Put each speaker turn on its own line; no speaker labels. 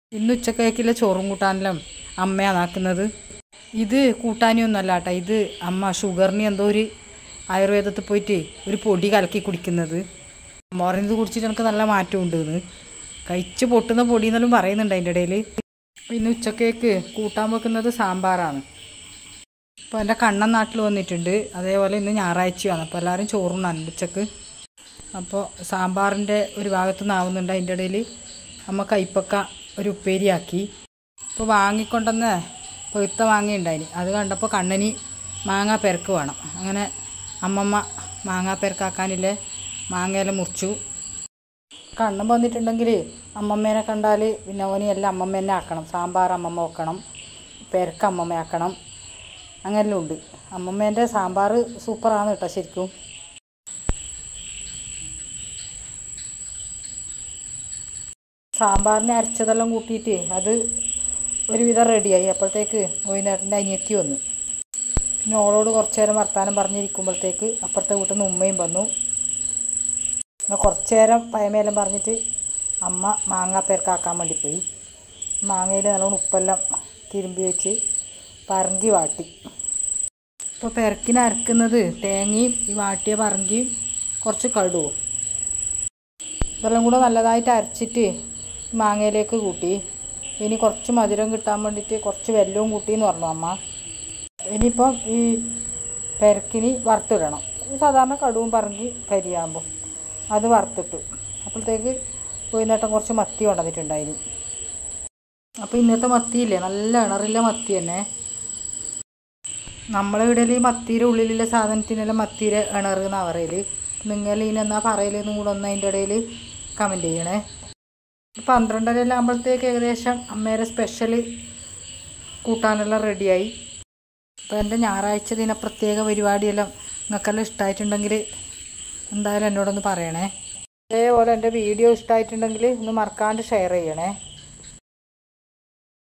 ഇന്ന് ഉച്ചക്കേക്കിലെ ചോറും കൂട്ടാനെല്ലാം അമ്മയാണ് ആക്കുന്നത്. ഇത് കൂട്ടാനിയൊന്നുമല്ല കേട്ടോ, ഇത് അമ്മ ഷുഗറിന് എന്തോ ഒരു ആയുർവേദത്തിൽ പോയിട്ട് ഒരു പൊടി കലക്കി കുടിക്കുന്നത്. അമ്മ പറയുന്നത് കുടിച്ചിട്ട് എനിക്ക് നല്ല മാറ്റമുണ്ട് എന്ന്. കഴിച്ച് പൊട്ടുന്ന പൊടി എന്നെല്ലാം പറയുന്നുണ്ട് അതിൻ്റെ ഇടയിൽ. ഇന്ന് ഉച്ചക്കേക്ക് കൂട്ടാൻ വെക്കുന്നത് സാമ്പാറാണ്. അപ്പോൾ എൻ്റെ കണ്ണൻ നാട്ടിൽ വന്നിട്ടുണ്ട്. അതേപോലെ ഇന്ന് ഞായറാഴ്ചയാണ്, അപ്പോൾ എല്ലാവരും ചോറുണ്ണാൻ ഉച്ചക്ക്. അപ്പോൾ സാമ്പാറിൻ്റെ ഒരു ഭാഗത്തു നിന്നാവുന്നുണ്ട്. അതിൻ്റെ ഇടയിൽ അമ്മ കൈപ്പക്ക ഒരു ഉപ്പേരിയാക്കി. ഇപ്പോൾ വാങ്ങിക്കൊണ്ടെന്ന് പൊഴുത്ത മാങ്ങയുണ്ടായിന്, അത് കണ്ടപ്പോൾ കണ്ണന് മാങ്ങ പെരക്ക് വേണം. അങ്ങനെ അമ്മമ്മ മാങ്ങ പെരക്കാക്കാനില്ലേ മാങ്ങയെല്ലാം മുറിച്ചു. കണ്ണൻ വന്നിട്ടുണ്ടെങ്കിൽ അമ്മമ്മേനെ കണ്ടാൽ പിന്നെ ഓന് എല്ലാം അമ്മമ്മ തന്നെ ആക്കണം. സാമ്പാർ അമ്മമ്മ വെക്കണം, പെരക്ക് അമ്മമ്മ ആക്കണം, അങ്ങനെല്ലാം ഉണ്ട്. അമ്മമ്മേൻ്റെ സാമ്പാർ സൂപ്പറാണ് കേട്ടോ ശരിക്കും. സാമ്പാറിനെ അരച്ചതെല്ലാം കൂട്ടിയിട്ട് അത് ഒരുവിധം റെഡിയായി. അപ്പോഴത്തേക്ക് വൈകുന്നേരത്തിൻ്റെ അനിയത്തി വന്നു. പിന്നെ ഓളോട് കുറച്ച് നേരം വർത്താനം പറഞ്ഞിരിക്കുമ്പോഴത്തേക്ക് അപ്പുറത്തെ വീട്ടിൽ നിന്ന് ഉമ്മയും വന്നു. പിന്നെ കുറച്ച് നേരം പയമേലം പറഞ്ഞിട്ട് അമ്മ മാങ്ങ പെരക്കാക്കാൻ വേണ്ടി പോയി. മാങ്ങയിൽ നല്ലോണം ഉപ്പെല്ലാം തിരുമ്പി വെച്ച് പറങ്കി വാട്ടി. ഇപ്പോൾ പെരക്കിന് അരക്കുന്നത് തേങ്ങയും ഈ വാട്ടിയ പറങ്കിയും കുറച്ച് കടുവും ഇതെല്ലാം കൂടെ നല്ലതായിട്ട് അരച്ചിട്ട് മാങ്ങയിലേക്ക് കൂട്ടി. ഇനി കുറച്ച് മധുരം കിട്ടാൻ വേണ്ടിയിട്ട് കുറച്ച് വെല്ലവും കൂട്ടിയെന്ന് പറഞ്ഞു അമ്മ. ഇനിയിപ്പം ഈ പെരക്കിന് വറുത്തിടണം. സാധാരണ കടുവും പറങ്കി കരിയാകുമ്പോൾ അത് വറുത്തിട്ടു. അപ്പോഴത്തേക്ക് വൈകുന്നേരം കുറച്ച് മത്തി കൊണ്ടുവന്നിട്ടുണ്ടായിന്. അപ്പോൾ ഇന്നത്തെ മത്തിയില്ലേ നല്ല ഇണറില്ല മത്തി തന്നെ. നമ്മളെ ഇടയിൽ ഈ മത്തിയുടെ ഉള്ളിലുള്ള സാധനത്തിനെല്ലാം മത്തിയുടെ ഇണറ് എന്നാണ് പറയൽ. നിങ്ങൾ ഇതിനെന്നാ പറയലെന്നും കൂടെ ഒന്ന് അതിൻ്റെ ഇടയിൽ കമൻറ്റ് ചെയ്യണേ. 12:30 ആകുമ്പോഴത്തേക്ക് ഏകദേശം അമ്മേരെ സ്പെഷ്യൽ കൂട്ടാനെല്ലാം റെഡിയായി. അപ്പോൾ എൻ്റെ ഞായറാഴ്ച ദിന പ്രത്യേക പരിപാടിയെല്ലാം നിങ്ങൾക്കെല്ലാം ഇഷ്ടമായിട്ടുണ്ടെങ്കിൽ എന്തായാലും എന്നോടൊന്ന് പറയണേ. അതേപോലെ എൻ്റെ വീഡിയോ ഇഷ്ടമായിട്ടുണ്ടെങ്കിൽ ഒന്ന് മറക്കാണ്ട് ഷെയർ ചെയ്യണേ.